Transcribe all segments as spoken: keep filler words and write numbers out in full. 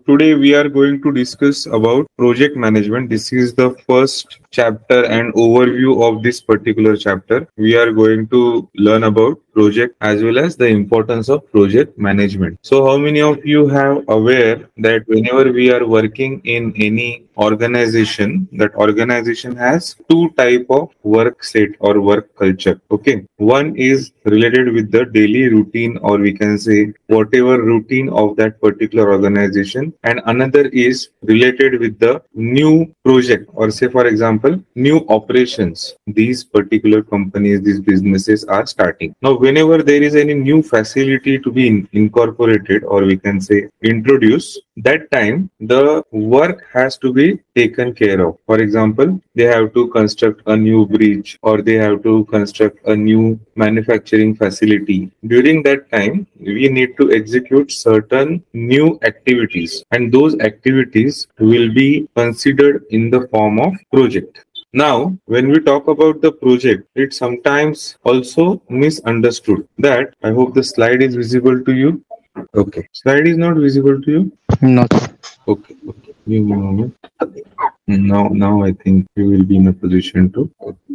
today we are going to discuss about project management. This is the first chapter and overview of this particular chapter. We are going to learn about project as well as the importance of project management. So how many of you have aware that whenever we are working in any organization, that organization has two type of work set or work culture. Okay, one is related with the daily routine, or we can say whatever routine of that particular organization, and another is related with the new project, or say for example new operations these particular companies, these businesses are starting. Now whenever there is any new facility to be in, incorporated, or we can say introduced, that time the work has to be taken care of. For example, they have to construct a new bridge, or they have to construct a new manufacturing facility. During that time we need to execute certain new activities, and those activities will be considered in the form of project. Now, when we talk about the project, it's sometimes also misunderstood. That I hope the slide is visible to you. Okay, slide is not visible to you. No. Okay, okay. Give me a moment. Now, now I think you will be in a position to.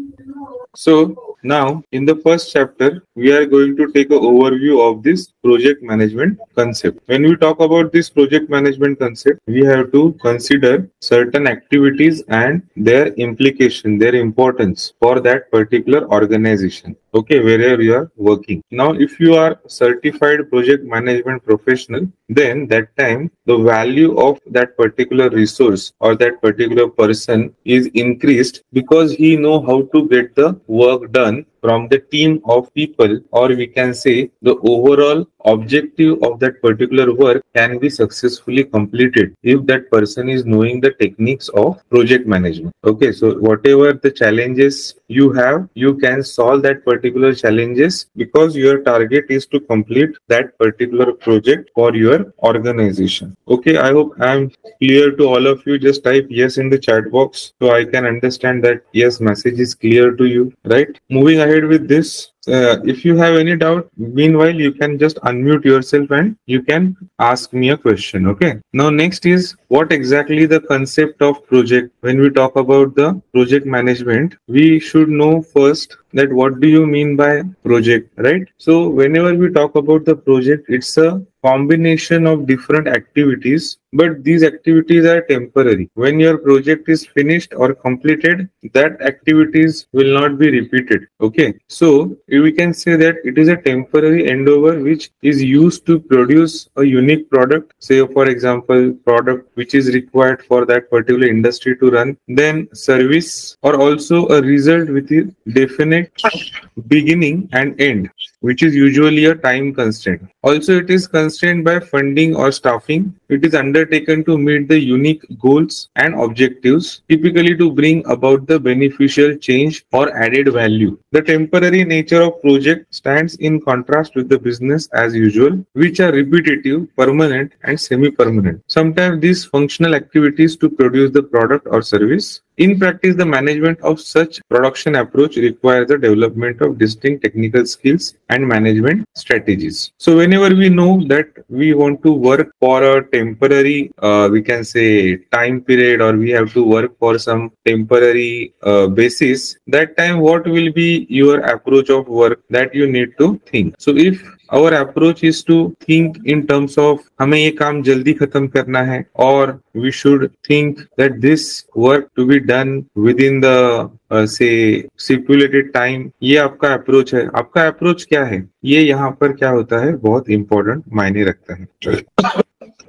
So now in the first chapter, we are going to take an overview of this project management concept. When we talk about this project management concept, we have to consider certain activities and their implication, their importance for that particular organization. Okay, wherever you are working. Now, if you are certified project management professional, then that time the value of that particular resource or that particular person is increased, because he know how to get the work done from the team of people, or we can say the overall objective of that particular work can be successfully completed if that person is knowing the techniques of project management. Okay, so whatever the challenges you have, you can solve that particular challenges because your target is to complete that particular project for your organization. Okay, I hope I am clear to all of you. Just type yes in the chat box so I can understand that yes, message is clear to you, right? Moving ahead with this, uh, if you have any doubt, meanwhile you can just unmute yourself and you can ask me a question. Okay, now next is what exactly the concept of project. When we talk about the project management, we should know first that what do you mean by project, right? So whenever we talk about the project, it's a combination of different activities, but these activities are temporary. When your project is finished or completed, that activities will not be repeated. Okay, so we can say that it is a temporary endeavor which is used to produce a unique product, say for example product which is required for that particular industry to run, then service, or also a result with a definite beginning and end, which is usually a time constraint. Also, it is constrained by funding or staffing. It is undertaken to meet the unique goals and objectives, typically to bring about the beneficial change or added value. The temporary nature of project stands in contrast with the business as usual, which are repetitive, permanent, and semi-permanent. Sometimes these functional activities to produce the product or service. In practice, the management of such production approach requires the development of distinct technical skills and management strategies. So whenever we know that we want to work for a temporary, uh, we can say time period, or we have to work for some temporary uh, basis, that time what will be your approach of work that you need to think. So if our approach is to think in terms of हमें ये काम जल्दी खत्म करना है, or we should think that this work to be done within the uh, say stipulated time, ये आपका approach है. आपका approach क्या है, ये यहाँ पर क्या होता है, बहुत important मायने रखता है.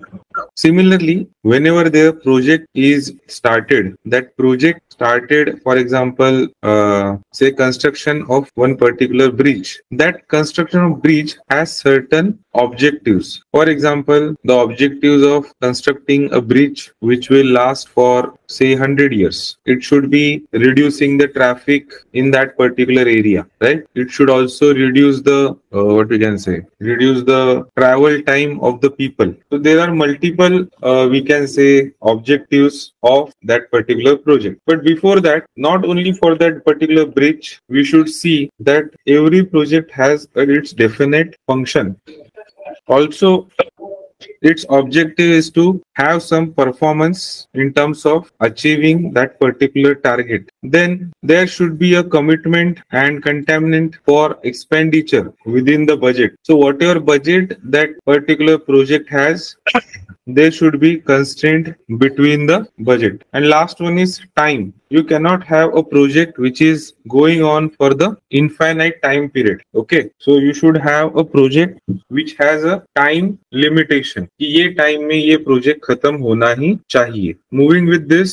Similarly, whenever their project is started, that project started, for example, uh, say construction of one particular bridge. That construction of bridge has certain objectives. For example, the objectives of constructing a bridge which will last for say one hundred years. It should be reducing the traffic in that particular area, right? It should also reduce the, uh, what we can say, reduce the travel time of the people. So there are multiple, uh, we can say, objectives of that particular project. But before that, not only for that particular bridge, we should see that every project has its definite function. Also, its objective is to have some performance in terms of achieving that particular target. Then there should be a commitment and containment for expenditure within the budget. So whatever budget that particular project has, there should be constraint between the budget. And last one is time. You cannot have a project which is going on for the infinite time period. Okay, so you should have a project which has a time limitation कि ये time में ये project खत्म होना ही चाहिए. Moving with this,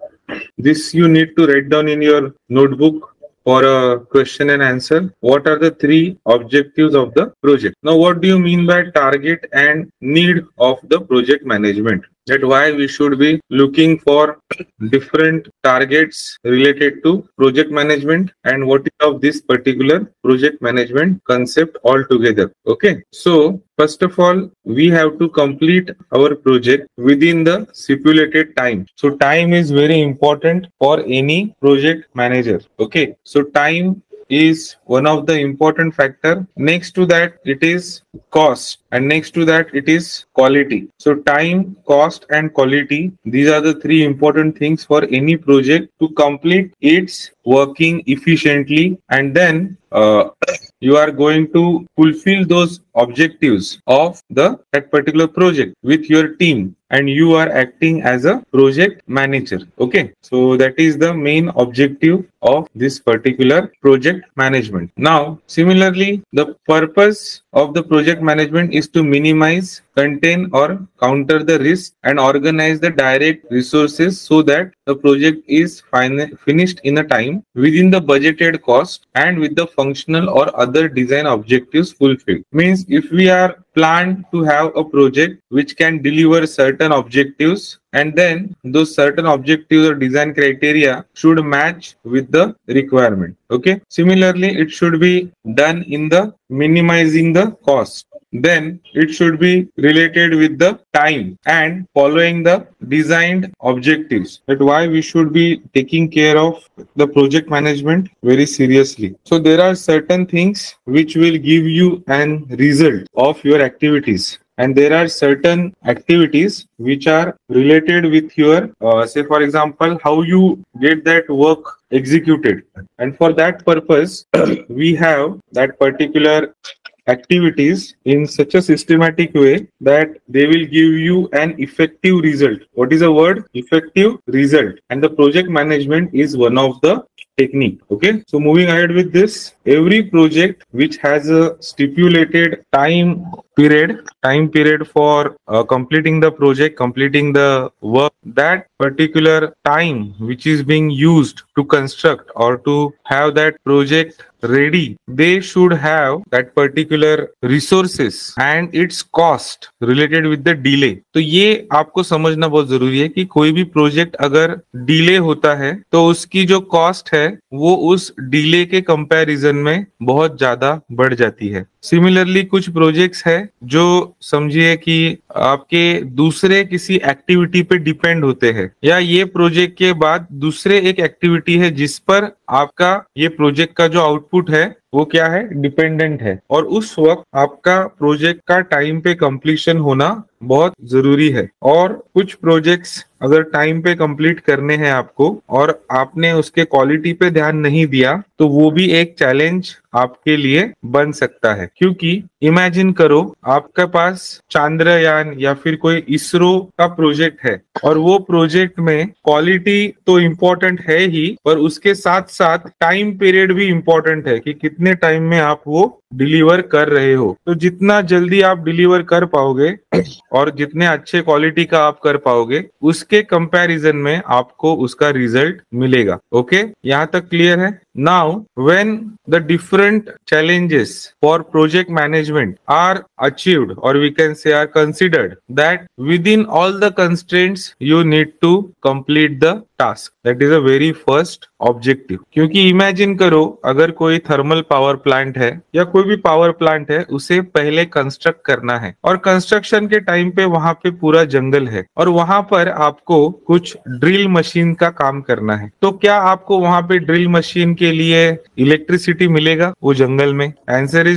this you need to write down in your notebook for a question and answer. What are the three objectives of the project? Now, what do you mean by target and need of the project management? That why we should be looking for different targets related to project management and what is of this particular project management concept altogether. Okay, so first of all, we have to complete our project within the stipulated time. So time is very important for any project manager. Okay, so time is one of the important factor. Next to that, it is cost, and next to that, it is quality. So time, cost, and quality, these are the three important things for any project to complete its working efficiently, and then uh, you are going to fulfill those objectives of the that particular project with your team, and you are acting as a project manager. Okay, so that is the main objective of this particular project management. Now, similarly, the purpose of the project management is to minimize, contain, or counter the risk and organize the direct resources so that the project is fin- finished in a time within the budgeted cost and with the functional or other design objectives fulfilled. Means if we are planned to have a project which can deliver certain objectives, and then those certain objectives or design criteria should match with the requirement. Okay, similarly, it should be done in the minimizing the cost. Then it should be related with the time and following the designed objectives. That's why we should be taking care of the project management very seriously. So there are certain things which will give you an result of your activities, and there are certain activities which are related with your uh, say for example how you get that work executed, and for that purpose we have that particular activities in such a systematic way that they will give you an effective result. What is a word? Effective result. And the project management is one of the technique. Okay, so moving ahead with this, every project which has a stipulated time period time period for uh, completing the project, completing the work, that particular time which is being used to construct or to have that project ready, they should have that particular resources and its cost related with the delay. तो ये आपको समझना बहुत जरूरी है कि कोई भी प्रोजेक्ट अगर डिले होता है तो उसकी जो कॉस्ट है वो उस डिले के कंपैरिजन में बहुत ज्यादा बढ़ जाती है. सिमिलरली कुछ प्रोजेक्ट्स है जो समझिए कि आपके दूसरे किसी एक्टिविटी पे डिपेंड होते हैं, या ये प्रोजेक्ट के बाद दूसरे एक एक्टिविटी है जिस पर आपका ये प्रोजेक्ट का जो आउटपुट है वो क्या है, डिपेंडेंट है, और उस वक्त आपका प्रोजेक्ट का टाइम पे कंप्लीशन होना बहुत जरूरी है. और कुछ प्रोजेक्ट्स अगर टाइम पे कंप्लीट करने हैं आपको और आपने उसके क्वालिटी पे ध्यान नहीं दिया तो वो भी एक चैलेंज आपके लिए बन सकता है. क्योंकि इमेजिन करो आपके पास चांद्रयान या फिर कोई इसरो का प्रोजेक्ट है और वो प्रोजेक्ट में क्वालिटी तो इम्पोर्टेंट है ही, पर उसके साथ साथ टाइम पीरियड भी इम्पोर्टेंट है कि कितने टाइम में आप वो डिलीवर कर रहे हो. तो जितना जल्दी आप डिलीवर कर पाओगे और जितने अच्छे क्वालिटी का आप कर पाओगे उसके कंपैरिजन में आपको उसका रिजल्ट मिलेगा. ओके, यहाँ तक क्लियर है? Now, when the different challenges for project management are achieved, or we can say are considered, that within all the constraints you need to complete the task. That is a very first objective. क्योंकि imagine करो अगर कोई thermal power plant है या कोई भी power plant है, उसे पहले कंस्ट्रक्ट करना है और कंस्ट्रक्शन के टाइम पे वहां पे पूरा जंगल है और वहां पर आपको कुछ ड्रिल मशीन का काम करना है. तो क्या आपको वहां पे ड्रिल मशीन के लिए इलेक्ट्रिसिटी मिलेगा वो जंगल में? Answer is no.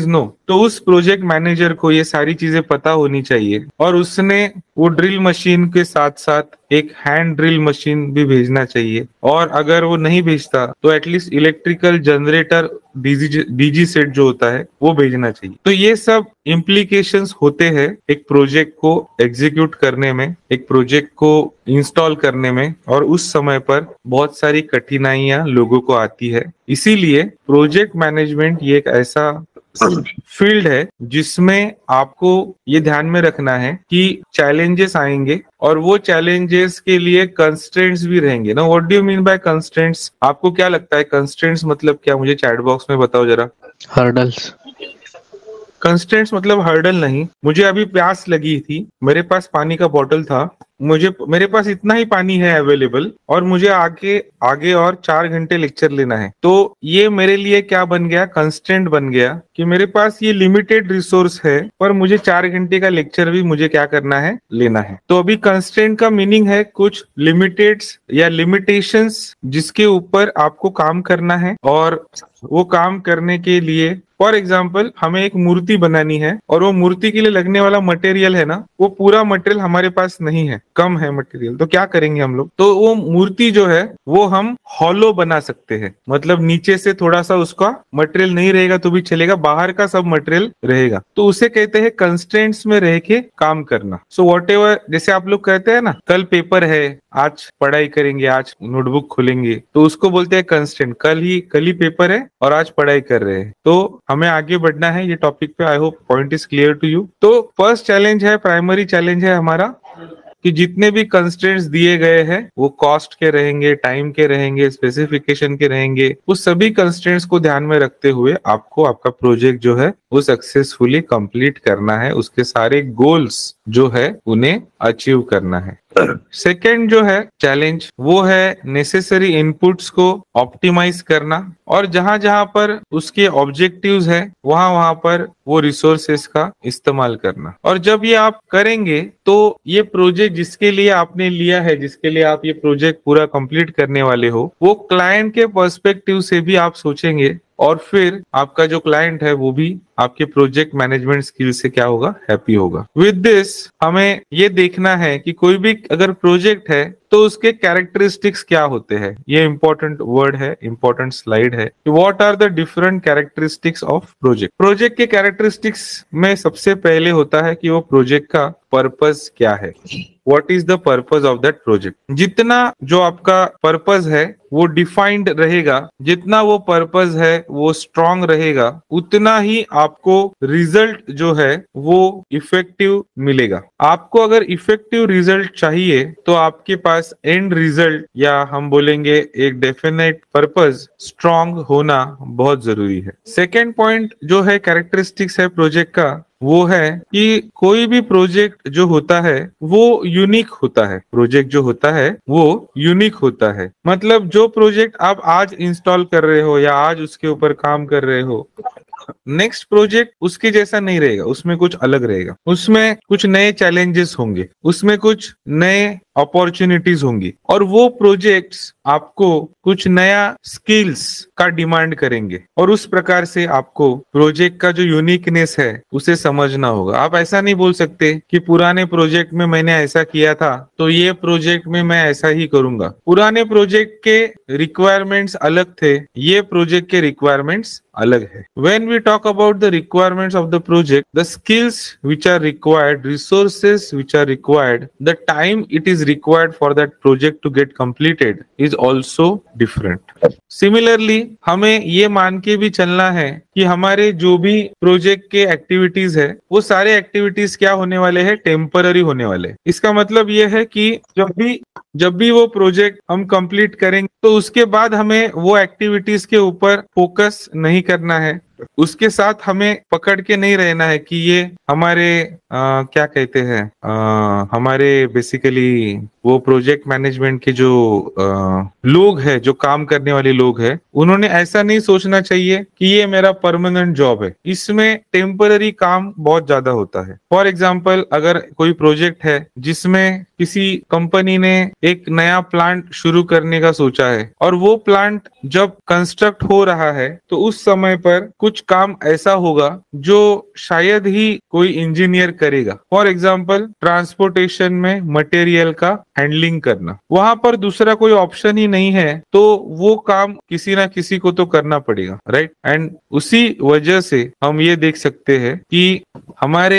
तो उस प्रोजेक्ट मैनेजर को ये सारी चीजें पता होनी चाहिए और उसने वो ड्रिल मशीन के साथ साथ एक हैंड ड्रिल मशीन भी भेजना चाहिए, और अगर वो नहीं भेजता तो at least electrical generator DG DG set जो होता है वो भेजना चाहिए। तो ये सब इम्प्लीकेशंस होते हैं एक प्रोजेक्ट को एग्जीक्यूट करने में, एक प्रोजेक्ट को इंस्टॉल करने में, और उस समय पर बहुत सारी कठिनाइयां लोगों को आती है। इसीलिए प्रोजेक्ट मैनेजमेंट ये एक ऐसा फील्ड है जिसमें आपको ये ध्यान में रखना है कि चैलेंजेस आएंगे और वो चैलेंजेस के लिए कंस्ट्रेंट्स भी रहेंगे ना। What do you mean by constraints? आपको क्या लगता है कंस्ट्रेंट्स मतलब क्या? मुझे चैट बॉक्स में बताओ जरा। हर्डल्स। कंस्ट्रेंट्स मतलब हर्डल नहीं। मुझे अभी प्यास लगी थी, मेरे पास पानी का बॉटल था, मुझे मेरे पास इतना ही पानी है अवेलेबल, और मुझे आगे आगे और चार घंटे लेक्चर लेना है। तो ये मेरे लिए क्या बन गया? कंस्ट्रेंट बन गया कि मेरे पास ये लिमिटेड रिसोर्स है, पर मुझे चार घंटे का लेक्चर भी मुझे क्या करना है? लेना है। तो अभी कंस्ट्रेंट का मीनिंग है कुछ लिमिटेड्स या लिमिटेशंस जिसके ऊपर आपको काम करना है, और वो काम करने के लिए फॉर एग्जाम्पल हमें एक मूर्ति बनानी है और वो मूर्ति के लिए लगने वाला मटेरियल है ना, वो पूरा मटेरियल हमारे पास नहीं है, कम है मटेरियल। तो क्या करेंगे हम लोग? तो वो मूर्ति जो है वो हम हॉलो बना सकते हैं, मतलब नीचे से थोड़ा सा उसका मटेरियल नहीं रहेगा तो भी चलेगा, बाहर का सब मटेरियल रहेगा। तो उसे कहते हैं कंस्ट्रेंट्स में रह के काम करना। सो वॉट एवर, जैसे आप लोग कहते हैं ना कल पेपर है, आज पढ़ाई करेंगे, आज नोटबुक खोलेंगे, तो उसको बोलते हैं कंस्ट्रेंट। कल ही कल ही पेपर है और आज पढ़ाई कर रहे हैं, तो हमें आगे बढ़ना है ये टॉपिक पे। I hope point is clear to you. तो फर्स्ट चैलेंज है, प्राइमरी चैलेंज है हमारा कि जितने भी कंस्ट्रेंट्स दिए गए हैं वो कॉस्ट के रहेंगे, टाइम के रहेंगे, स्पेसिफिकेशन के रहेंगे। उस सभी कंस्ट्रेंट्स को ध्यान में रखते हुए आपको आपका प्रोजेक्ट जो है वो सक्सेसफुली कंप्लीट करना है, उसके सारे गोल्स जो है उन्हें अचीव करना है। सेकेंड जो है चैलेंज वो है नेसेसरी इनपुट्स को ऑप्टिमाइज करना, और जहां जहां पर उसके ऑब्जेक्टिव्स है वहां वहां पर वो रिसोर्सेस का इस्तेमाल करना। और जब ये आप करेंगे तो ये प्रोजेक्ट जिसके लिए आपने लिया है, जिसके लिए आप ये प्रोजेक्ट पूरा कंप्लीट करने वाले हो, वो क्लाइंट के पर्सपेक्टिव से भी आप सोचेंगे, और फिर आपका जो क्लाइंट है वो भी आपके प्रोजेक्ट मैनेजमेंट स्किल से क्या होगा? हैप्पी होगा। विद दिस हमें ये देखना है कि कोई भी अगर प्रोजेक्ट है तो उसके कैरेक्टरिस्टिक्स क्या होते हैं। ये इंपॉर्टेंट वर्ड है, इंपॉर्टेंट स्लाइड है कि what are the different characteristics of project. Project के कैरेक्टरिस्टिक्स में सबसे पहले होता है कि वो प्रोजेक्ट का पर्पस क्या है। What is the purpose of that project. जितना जो आपका पर्पस है वो डिफाइंड रहेगा, जितना वो पर्पस है वो स्ट्रांग रहेगा, उतना ही आपको रिजल्ट जो है वो इफेक्टिव मिलेगा। आपको अगर इफेक्टिव रिजल्ट चाहिए तो आपके पास एंड रिजल्ट या हम बोलेंगे एक डेफिनेट पर्पस स्ट्रांग होना बहुत जरूरी है। सेकेंड पॉइंट जो है कैरेक्टरिस्टिक्स है प्रोजेक्ट का, वो है कि कोई भी प्रोजेक्ट जो होता है वो यूनिक होता है। प्रोजेक्ट जो होता है वो यूनिक होता है, मतलब जो प्रोजेक्ट आप आज इंस्टॉल कर रहे हो या आज उसके ऊपर काम कर रहे हो, नेक्स्ट प्रोजेक्ट उसके जैसा नहीं रहेगा, उसमें कुछ अलग रहेगा, उसमें कुछ नए चैलेंजेस होंगे, उसमें कुछ नए अपॉर्चुनिटीज होंगी, और वो प्रोजेक्ट्स आपको कुछ नया स्किल्स का डिमांड करेंगे, और उस प्रकार से आपको प्रोजेक्ट का जो यूनिकनेस है उसे समझना होगा। आप ऐसा नहीं बोल सकते कि पुराने प्रोजेक्ट में मैंने ऐसा किया था तो ये प्रोजेक्ट में मैं ऐसा ही करूंगा। पुराने प्रोजेक्ट के रिक्वायरमेंट्स अलग थे, ये प्रोजेक्ट के रिक्वायरमेंट्स अलग है। When we talk about the requirements of the project, the skills which are required, resources which are required, the time it is required for that project to get completed is also different. Similarly, हमें ये मान के भी चलना है कि हमारे जो भी प्रोजेक्ट के एक्टिविटीज है वो सारे एक्टिविटीज क्या होने वाले हैं? टेम्पररी होने वाले हैं। इसका मतलब ये है कि जब भी जब भी वो प्रोजेक्ट हम कंप्लीट करेंगे तो उसके बाद हमें वो एक्टिविटीज के ऊपर फोकस नहीं करना है, उसके साथ हमें पकड़ के नहीं रहना है कि ये हमारे आ, क्या कहते हैं आ, हमारे बेसिकली वो प्रोजेक्ट मैनेजमेंट के जो आ, लोग हैं, जो काम करने वाले लोग हैं, उन्होंने ऐसा नहीं सोचना चाहिए कि ये मेरा परमानेंट जॉब है। इसमें टेम्पररी काम बहुत ज्यादा होता है। फॉर एग्जाम्पल, अगर कोई प्रोजेक्ट है जिसमें किसी कंपनी ने एक नया प्लांट शुरू करने का सोचा है और वो प्लांट जब कंस्ट्रक्ट हो रहा है तो उस समय पर कुछ काम ऐसा होगा जो शायद ही कोई इंजीनियर करेगा। फॉर एग्जाम्पल ट्रांसपोर्टेशन में मटेरियल का हैंडलिंग करना, वहां पर दूसरा कोई ऑप्शन ही नहीं है, तो वो काम किसी ना किसी को तो करना पड़ेगा, राइट। एंड उसी वजह से हम ये देख सकते हैं कि हमारे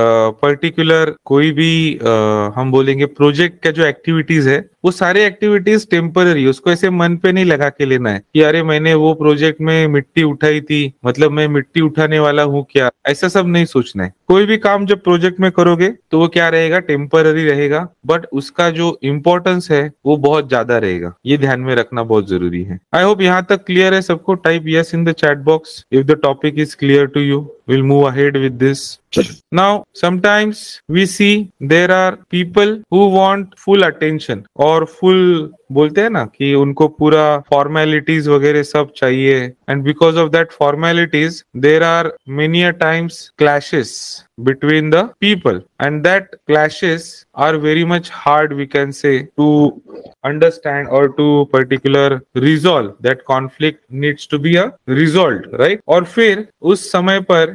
पर्टिकुलर कोई भी uh, हम बोलेंगे प्रोजेक्ट का जो एक्टिविटीज है, वो सारे एक्टिविटीज टेम्पररी, उसको ऐसे मन पे नहीं लगा के लेना है कि अरे मैंने वो प्रोजेक्ट में मिट्टी उठाई थी, मतलब मैं मिट्टी उठाने वाला हूँ क्या, ऐसा सब नहीं सोचना है। कोई भी काम जब प्रोजेक्ट में करोगे तो वो क्या रहेगा, टेम्पररी रहेगा, बट उसका जो इम्पोर्टेंस है वो बहुत ज्यादा रहेगा। ये ध्यान में रखना बहुत जरूरी है। आई होप यहाँ तक क्लियर है सबको। Type yes in the chat box if the topic is clear to you. We'll move ahead with this. Now, sometimes we see there are people who want full attention or full, बोलते हैं ना कि उनको पूरा formalities वगैरह सब चाहिए, and because of that formalities there are many a times clashes between the people, and that clashes are very much hard, we can say, to understand or to particular resolve. That conflict needs to be a resolved, right? और फिर उस समय पर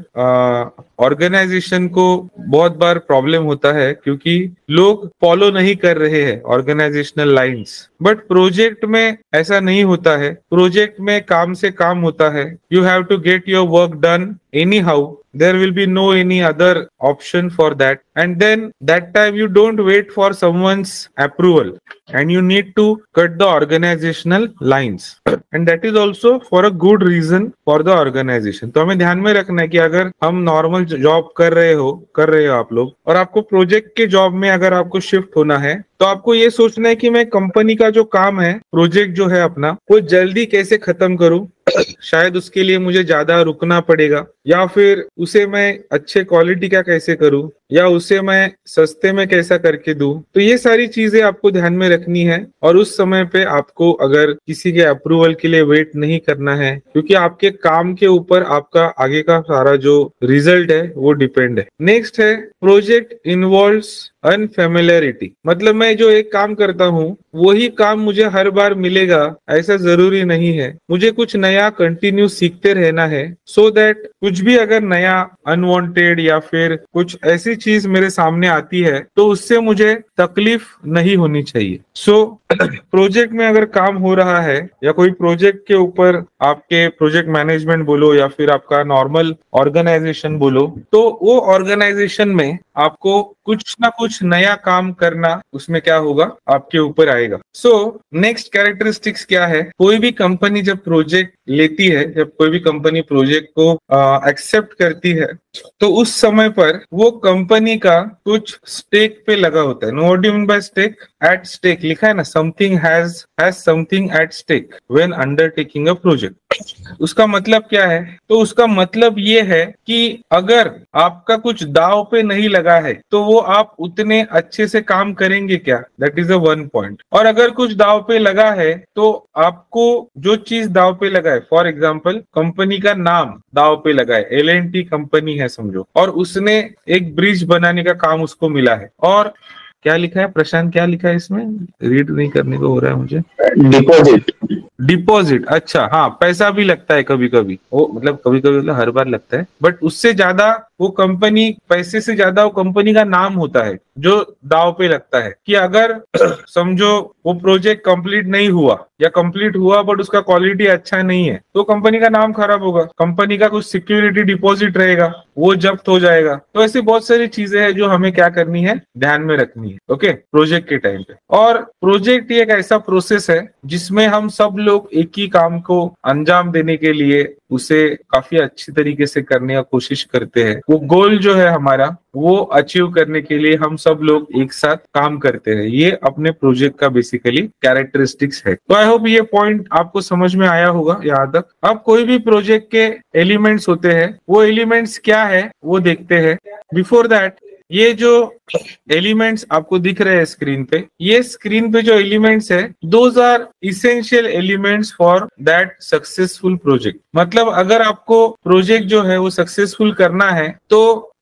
organisation को बहुत बार problem होता है क्योंकि लोग फॉलो नहीं कर रहे हैं ऑर्गेनाइजेशनल लाइंस। बट प्रोजेक्ट में ऐसा नहीं होता है। प्रोजेक्ट में काम से काम होता है। You have to get your work done anyhow, there will be no any other option for that, and then that time you don't wait for someone's approval and you need to cut the organizational lines, and that is also for a good reason for the organization. तो हमें ध्यान में रखना है कि अगर हम normal job कर रहे हो कर रहे हो आप लोग, और आपको प्रोजेक्ट के जॉब में अगर आपको शिफ्ट होना है, तो आपको ये सोचना है कि मैं कंपनी का जो काम है, प्रोजेक्ट जो है अपना, वो जल्दी कैसे खत्म करूं। शायद उसके लिए मुझे ज्यादा रुकना पड़ेगा, या फिर उसे मैं अच्छे क्वालिटी का कैसे करूं, या उसे मैं सस्ते में कैसा करके दूं। तो ये सारी चीजें आपको ध्यान में रखनी है, और उस समय पे आपको अगर किसी के अप्रूवल के लिए वेट नहीं करना है, क्योंकि आपके काम के ऊपर आपका आगे का सारा जो रिजल्ट है वो डिपेंड है। नेक्स्ट है प्रोजेक्ट इन्वॉल्व्स अनफेमिलियरिटी। मतलब मैं जो एक काम करता हूँ वही काम मुझे हर बार मिलेगा ऐसा जरूरी नहीं है। मुझे कुछ नया कंटिन्यू सीखते रहना है, सो दैट कुछ भी अगर नया अनवांटेड या फिर कुछ ऐसी चीज मेरे सामने आती है तो उससे मुझे तकलीफ नहीं होनी चाहिए। सो so, प्रोजेक्ट में अगर काम हो रहा है या कोई प्रोजेक्ट के ऊपर आपके प्रोजेक्ट मैनेजमेंट बोलो या फिर आपका नॉर्मल ऑर्गेनाइजेशन बोलो, तो वो ऑर्गेनाइजेशन में आपको कुछ ना कुछ नया काम करना उसमें क्या होगा, आपके ऊपर आएगा। सो नेक्स्ट कैरेक्टरिस्टिक्स क्या है, कोई भी कंपनी जब प्रोजेक्ट लेती है, जब कोई भी कंपनी प्रोजेक्ट को एक्सेप्ट करती है, तो उस समय पर वो कंपनी का कुछ स्टेक पे लगा होता है। No what do you mean by stake? At stake लिखा है ना, something has has something at stake when undertaking a project. उसका मतलब क्या है? तो उसका मतलब ये है कि अगर आपका कुछ दाव पे नहीं लगा है तो वो आप उतने अच्छे से काम करेंगे क्या, that is a one point. और अगर कुछ दाव पे लगा है तो आपको जो चीज दाव पे लगा है, फॉर एग्जाम्पल कंपनी का नाम दाव पे लगा है, एल एंड टी कंपनी है समझो, और उसने एक ब्रिज बनाने का काम उसको मिला है। और क्या लिखा है प्रशांत, क्या लिखा है इसमें? रीड नहीं करने को हो रहा है मुझे। डिपॉजिट। डिपॉजिट, अच्छा हाँ, पैसा भी लगता है कभी कभी, वो मतलब कभी कभी मतलब हर बार लगता है, बट उससे ज्यादा वो कंपनी, पैसे से ज्यादा वो कंपनी का नाम होता है जो दाव पे लगता है। कि अगर समझो वो प्रोजेक्ट कंप्लीट नहीं हुआ या कंप्लीट हुआ बट उसका क्वालिटी अच्छा नहीं है, तो कंपनी का नाम खराब होगा, कंपनी का कुछ सिक्योरिटी डिपॉजिट रहेगा वो जब्त हो जाएगा। तो ऐसी बहुत सारी चीजें हैं जो हमें क्या करनी है, ध्यान में रखनी है, ओके, प्रोजेक्ट के टाइम पे। और प्रोजेक्ट एक ऐसा प्रोसेस है जिसमें हम सब लोग एक ही काम को अंजाम देने के लिए उसे काफी अच्छी तरीके से करने का कोशिश करते हैं। वो गोल जो है हमारा, वो अचीव करने के लिए हम सब लोग एक साथ काम करते हैं। ये अपने प्रोजेक्ट का बेसिकली कैरेक्टरिस्टिक्स है। तो आई होप ये पॉइंट आपको समझ में आया होगा यहाँ तक। अब कोई भी प्रोजेक्ट के एलिमेंट्स होते हैं, वो एलिमेंट्स क्या है वो देखते हैं। बिफोर दैट, ये जो एलिमेंट्स आपको दिख रहे हैं स्क्रीन पे, ये स्क्रीन पे जो एलिमेंट्स है, those are essential elements for that successful project. मतलब अगर आपको प्रोजेक्ट जो है वो सक्सेसफुल करना है तो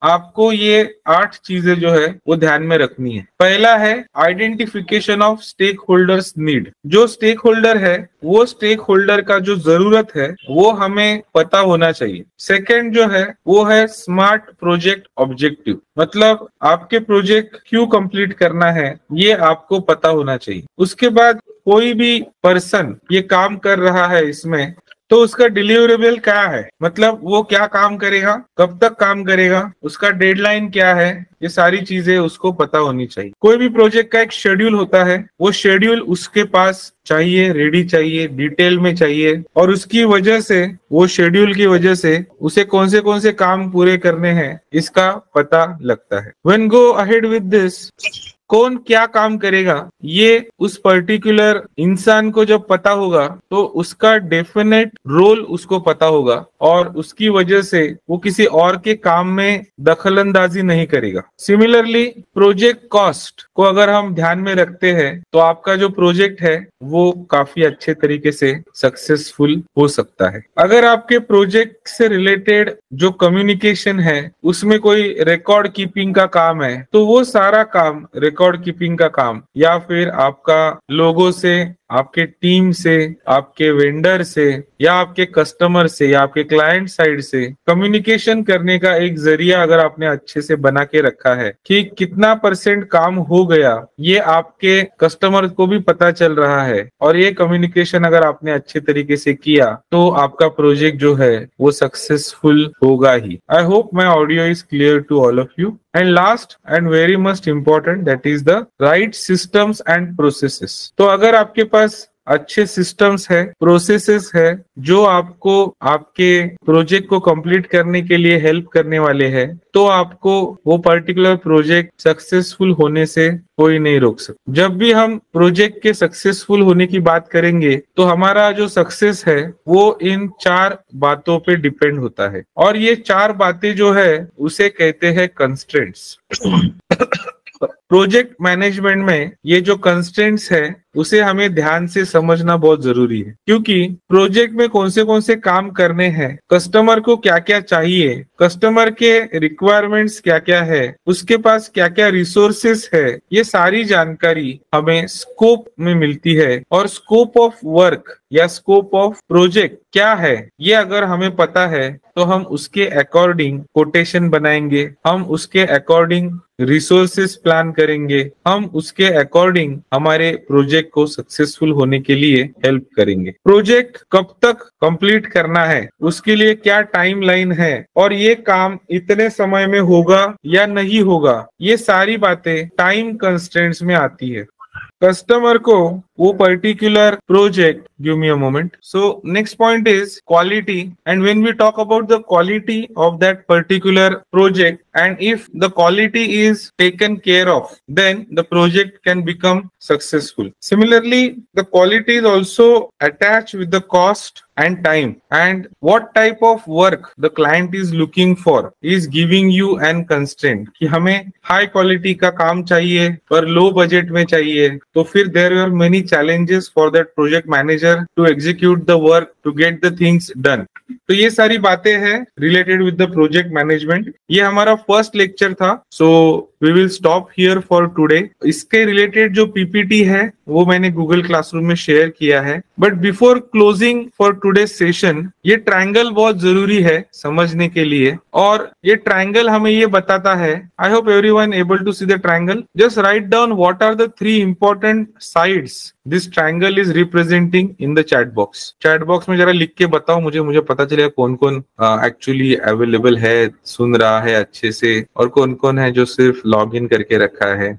आपको ये आठ चीजें जो है वो ध्यान में रखनी है। पहला है identification of stakeholders need. जो स्टेक होल्डर है वो स्टेक होल्डर का जो जरूरत है वो हमें पता होना चाहिए। सेकंड जो है वो है स्मार्ट प्रोजेक्ट ऑब्जेक्टिव, मतलब आपके प्रोजेक्ट क्यों कंप्लीट करना है ये आपको पता होना चाहिए। उसके बाद कोई भी पर्सन ये काम कर रहा है इसमें तो उसका डिलीवरेबल क्या है, मतलब वो क्या काम करेगा, कब तक काम करेगा, उसका डेडलाइन क्या है, ये सारी चीजें उसको पता होनी चाहिए। कोई भी प्रोजेक्ट का एक शेड्यूल होता है, वो शेड्यूल उसके पास चाहिए, रेडी चाहिए, डिटेल में चाहिए, और उसकी वजह से वो शेड्यूल की वजह से उसे कौन से कौन से काम पूरे करने हैं इसका पता लगता है। When go ahead with this, कौन क्या काम करेगा ये उस पर्टिकुलर इंसान को जब पता होगा तो उसका डेफिनेट रोल उसको पता होगा और उसकी वजह से वो किसी और के काम में दखलंदाजी नहीं करेगा। सिमिलरली प्रोजेक्ट कॉस्ट को अगर हम ध्यान में रखते हैं तो आपका जो प्रोजेक्ट है वो काफी अच्छे तरीके से सक्सेसफुल हो सकता है। अगर आपके प्रोजेक्ट से रिलेटेड जो कम्युनिकेशन है उसमें कोई रिकॉर्ड कीपिंग का काम है तो वो सारा काम, रिकॉर्ड कीपिंग का काम या फिर आपका लोगों से, आपके टीम से, आपके वेंडर से या आपके कस्टमर से या आपके क्लाइंट साइड से कम्युनिकेशन करने का एक जरिया अगर आपने अच्छे से बना के रखा है कि कितना परसेंट काम हो गया ये आपके कस्टमर को भी पता चल रहा है, और ये कम्युनिकेशन अगर आपने अच्छे तरीके से किया तो आपका प्रोजेक्ट जो है वो सक्सेसफुल होगा ही। I hope my audio is clear to all of you. And last and very must important, that is the right systems and processes. तो अगर आपके पास अच्छे सिस्टम्स है, प्रोसेसेस है जो आपको आपके प्रोजेक्ट को कंप्लीट करने के लिए हेल्प करने वाले हैं, तो आपको वो पर्टिकुलर प्रोजेक्ट सक्सेसफुल होने से कोई नहीं रोक सकता। जब भी हम प्रोजेक्ट के सक्सेसफुल होने की बात करेंगे तो हमारा जो सक्सेस है वो इन चार बातों पे डिपेंड होता है, और ये चार बातें जो है उसे कहते हैं कंस्ट्रेंट्स। प्रोजेक्ट मैनेजमेंट में ये जो कंस्ट्रेंट्स है उसे हमें ध्यान से समझना बहुत जरूरी है, क्योंकि प्रोजेक्ट में कौन से कौन से काम करने हैं, कस्टमर को क्या क्या चाहिए, कस्टमर के रिक्वायरमेंट्स क्या क्या है, उसके पास क्या क्या रिसोर्सेस है, ये सारी जानकारी हमें स्कोप में मिलती है। और स्कोप ऑफ वर्क या स्कोप ऑफ प्रोजेक्ट क्या है ये अगर हमें पता है तो हम उसके अकॉर्डिंग कोटेशन बनाएंगे, हम उसके अकॉर्डिंग रिसोर्सेस प्लान करेंगे, हम उसके अकॉर्डिंग हमारे प्रोजेक्ट को सक्सेसफुल होने के लिए हेल्प करेंगे। प्रोजेक्ट कब तक कंप्लीट करना है, उसके लिए क्या टाइमलाइन है, और ये काम इतने समय में होगा या नहीं होगा, ये सारी बातें टाइम कंस्ट्रेंट्स में आती है। कस्टमर को वो particular project, give me a moment, so next point is quality, and when we talk about the quality of that particular project and if the quality is taken care of then the project can become successful. Similarly, the quality is also attached with the cost and time, and what type of work the client is looking for is giving you an constraint कि हमें high quality का काम चाहिए पर low budget में चाहिए, तो फिर there are many challenges for that project manager to execute the work to get the things done. तो ये सारी बातें हैं related with the project management. ये हमारा फर्स्ट लेक्चर था, so we will stop here for today. इसके related जो पीपीटी है वो मैंने गूगल क्लासरूम में शेयर किया है। But before closing for today session, ये ट्रायंगल बहुत जरूरी है समझने के लिए, और ये ट्रायंगल हमें ये बताता है, I hope everyone able to see the triangle. Just write down what are the three important sides this triangle is representing in the chat box. Chat box में जरा लिख के बताओ मुझे, मुझे पता चलेगा कौन कौन एक्चुअली अवेलेबल है, सुन रहा है अच्छे से, और कौन कौन है जो सिर्फ लॉग इन करके रखा है।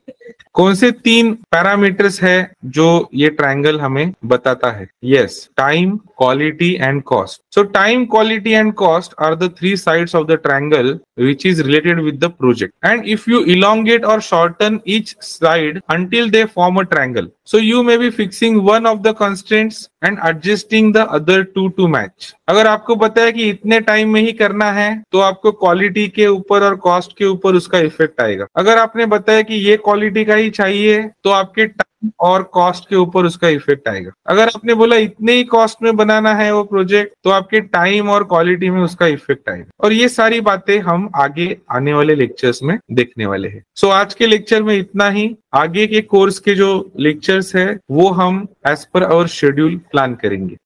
कौन से तीन पैरामीटर्स है जो ये ट्रायंगल हमें बताता है? Yes, time, quality and cost. So time, quality and cost are the three sides of the triangle which is related with the project, and if you elongate or shorten each side until they form a triangle, so you may be fixing one of the constraints and adjusting the other two to match. अगर आपको पता है कि इतने time में ही करना है तो आपको क्वालिटी के ऊपर और कॉस्ट के ऊपर उसका इफेक्ट आएगा। अगर आपने बताया कि ये क्वालिटी का ही चाहिए तो आपके और कॉस्ट के ऊपर उसका इफेक्ट आएगा। अगर आपने बोला इतने ही कॉस्ट में बनाना है वो प्रोजेक्ट, तो आपके टाइम और क्वालिटी में उसका इफेक्ट आएगा। और ये सारी बातें हम आगे आने वाले लेक्चर्स में देखने वाले हैं। सो so, आज के लेक्चर में इतना ही। आगे के कोर्स के जो लेक्चर्स है वो हम as per hour schedule plan करेंगे।